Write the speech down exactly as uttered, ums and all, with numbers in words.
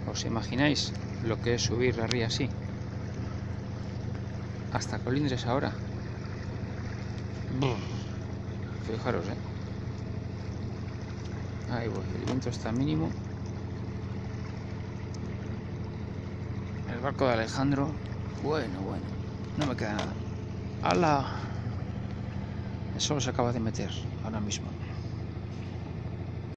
¿Os imagináis lo que es subir la ría así? Hasta Colindres ahora. Fijaros, eh. Ahí voy, el viento está mínimo. El barco de Alejandro. Bueno, bueno. No me queda nada. ¡Hala! El sol se acaba de meter ahora mismo.